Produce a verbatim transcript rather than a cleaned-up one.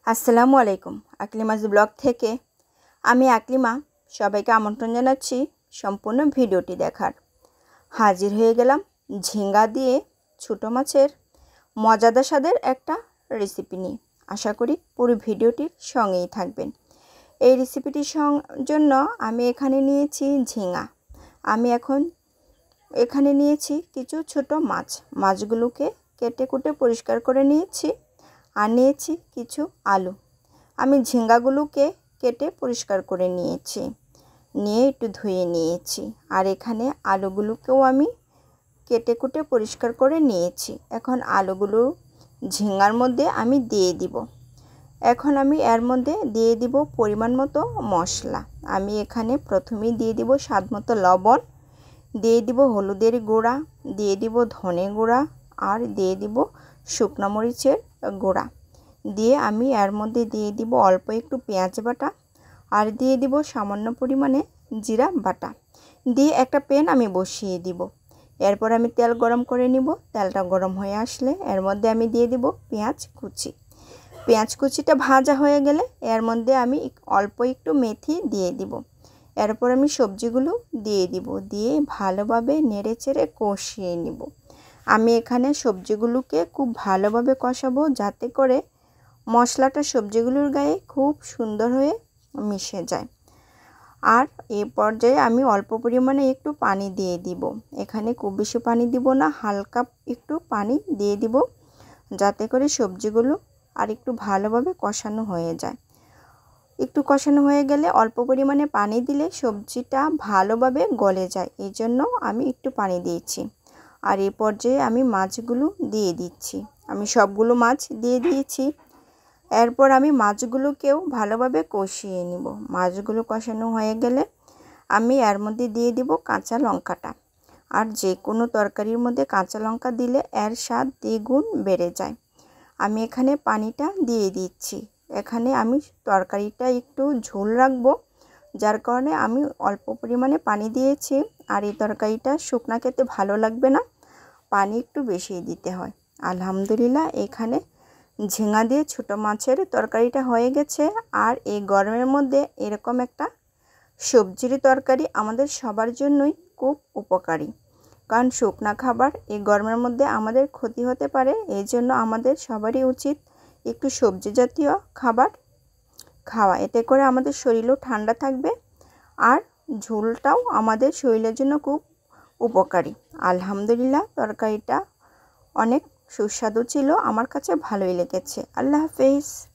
আসসালামু আলাইকুম। আকলিমাস ব্লগ থেকে আমি আকলিমা সবাইকে আমন্ত্রণ জানাচ্ছি সম্পূর্ণ ভিডিওটি দেখার। হাজির হয়ে গেলাম ঝিঙ্গা দিয়ে ছোটো মাছের মজাদার স্বাদের একটা রেসিপি নিয়ে। আশা করি পুরো ভিডিওটির সঙ্গেই থাকবেন। এই রেসিপিটির জন্য আমি এখানে নিয়েছি ঝিঙ্গা। আমি এখন এখানে নিয়েছি কিছু ছোট মাছ। মাছগুলোকে কেটে কুটে পরিষ্কার করে নিয়েছি। আর নিয়েছি কিছু আলু। আমি ঝিঙ্গাগুলোকে কেটে পরিষ্কার করে নিয়েছি, নিয়ে একটু ধুয়ে নিয়েছি। আর এখানে আলুগুলোকেও আমি কেটে কুটে পরিষ্কার করে নিয়েছি। এখন আলুগুলো ঝিঙ্গার মধ্যে আমি দিয়ে দিব। এখন আমি এর মধ্যে দিয়ে দিব পরিমাণ মতো মশলা। আমি এখানে প্রথমেই দিয়ে দিব স্বাদ মতো লবণ, দিয়ে দিব হলুদের গুঁড়া, দিয়ে দিব ধনে গুঁড়া, আর দিয়ে দিব শুকনো মরিচের গুঁড়া। দিয়ে আমি এর মধ্যে দিয়ে দিব অল্প একটু পেঁয়াজ বাটা, আর দিয়ে দিব সামান্য পরিমাণে জিরা বাটা। দিয়ে একটা প্যান আমি বসিয়ে দিব। এরপর আমি তেল গরম করে নিব। তেলটা গরম হয়ে আসলে এর মধ্যে আমি দিয়ে দিব পেঁয়াজ কুচি। পেঁয়াজ কুচিটা ভাজা হয়ে গেলে এর মধ্যে আমি অল্প একটু মেথি দিয়ে দিব। এরপর আমি সবজিগুলো দিয়ে দিব, দিয়ে ভালোভাবে নেড়ে চেড়ে কষিয়ে নিব। আমি এখানে সবজিগুলোকে খুব ভালোভাবে কষাবো, যাতে করে মশলাটা সবজিগুলোর গায়ে খুব সুন্দর হয়ে মিশে যায়। আর এই পর্যায়ে আমি অল্প পরিমাণে একটু পানি দিয়ে দিব। এখানে খুব বেশি পানি দিব না, হালকা একটু পানি দিয়ে দিব, যাতে করে সবজিগুলো আর একটু ভালোভাবে কষানো হয়ে যায়। একটু কষানো হয়ে গেলে অল্প পরিমাণে পানি দিলে সবজিটা ভালোভাবে গলে যায়, এই জন্য আমি একটু পানি দিয়েছি। আর এই পর্যায়ে আমি মাছগুলো দিয়ে দিচ্ছি। আমি সবগুলো মাছ দিয়ে দিয়েছি। এরপর আমি মাছগুলোকেও ভালোভাবে কষিয়ে নিব। মাছগুলো কষানো হয়ে গেলে আমি এর মধ্যে দিয়ে দিব কাঁচা লঙ্কাটা। আর যে কোনো তরকারির মধ্যে কাঁচা লঙ্কা দিলে এর স্বাদ দ্বিগুণ বেড়ে যায়। আমি এখানে পানিটা দিয়ে দিচ্ছি। এখানে আমি তরকারিটা একটু ঝোল রাখবো, যার কারণে আমি অল্প পরিমাণে পানি দিয়েছি। আর এই তরকারিটা শুকনা খেতে ভালো লাগবে না, পানি একটু বেশি দিতে হয়। আলহামদুলিল্লাহ, এখানে ঝিঙ্গা দিয়ে ছোটো মাছের তরকারিটা হয়ে গেছে। আর এই গরমের মধ্যে এরকম একটা সবজির তরকারি আমাদের সবার জন্যই খুব উপকারী, কারণ শুকনা খাবার এই গরমের মধ্যে আমাদের ক্ষতি হতে পারে। এই জন্য আমাদের সবারই উচিত একটু সবজি জাতীয় খাবার খাওয়া। এতে করে আমাদের শরীরও ঠান্ডা থাকবে, আর ঝোলটাও আমাদের শরীরের জন্য খুব উপকারী। আলহামদুলিল্লাহ, তরকারিটা অনেক সুস্বাদু ছিল, আমার কাছে ভালোই লেগেছে। আল্লাহ হাফেজ।